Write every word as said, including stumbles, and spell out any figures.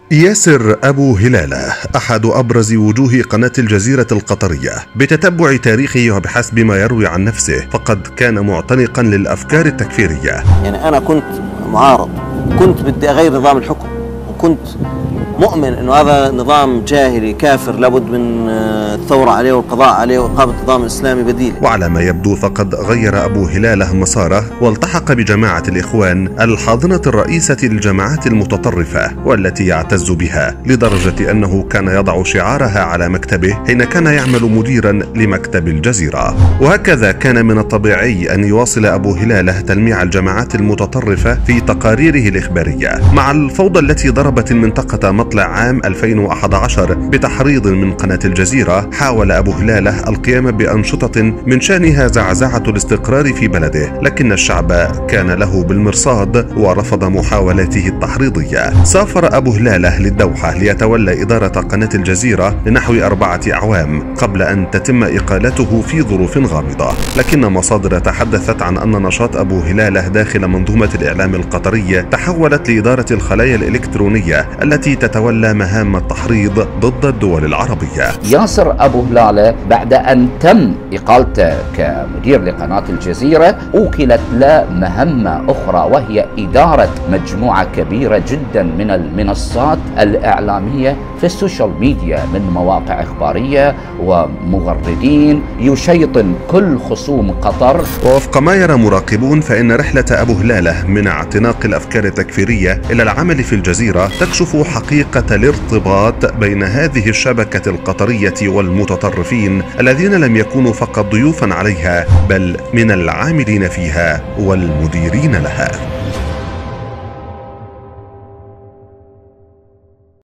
ياسر أبو هلالة أحد أبرز وجوه قناة الجزيرة القطرية. بتتبع تاريخه وبحسب ما يروي عن نفسه فقد كان معتنقا للأفكار التكفيرية. يعني أنا كنت معارض، كنت بدي أغير نظام الحكم، وكنت مؤمن أنه هذا نظام جاهلي كافر لابد من الثورة عليه والقضاء عليه وإقامة نظام إسلامي بديل. وعلى ما يبدو فقد غير أبو هلالة مساره والتحق بجماعة الإخوان الحاضنة الرئيسة للجماعات المتطرفة والتي يعتز بها، لدرجة أنه كان يضع شعارها على مكتبه حين كان يعمل مديرا لمكتب الجزيرة. وهكذا كان من الطبيعي أن يواصل أبو هلالة تلميع الجماعات المتطرفة في تقاريره الإخبارية. مع الفوضى التي ضربت المنطقة مطلع عام ألفين وأحد عشر بتحريض من قناة الجزيرة، حاول أبو هلالة القيام بأنشطة من شأنها زعزعة الاستقرار في بلده، لكن الشعب كان له بالمرصاد ورفض محاولاته التحريضية. سافر أبو هلالة للدوحة ليتولى إدارة قناة الجزيرة لنحو أربعة أعوام قبل أن تتم إقالته في ظروف غامضة، لكن مصادر تحدثت عن أن نشاط أبو هلالة داخل منظومة الإعلام القطرية تحولت لإدارة الخلايا الإلكترونية التي تتولى مهام التحريض ضد الدول العربية. ياسر أبو هلالة بعد أن تم إقالته كمدير لقناة الجزيرة أوكلت له مهمة أخرى، وهي إدارة مجموعة كبيرة جدا من المنصات الإعلامية في السوشيال ميديا، من مواقع إخبارية ومغردين يشيطن كل خصوم قطر. ووفق ما يرى مراقبون فإن رحلة أبو هلالة من اعتناق الأفكار التكفيرية إلى العمل في الجزيرة تكشف حقيقة الارتباط بين هذه الشبكة القطرية والمتطرفين الذين لم يكونوا فقط ضيوفا عليها بل من العاملين فيها والمديرين لها.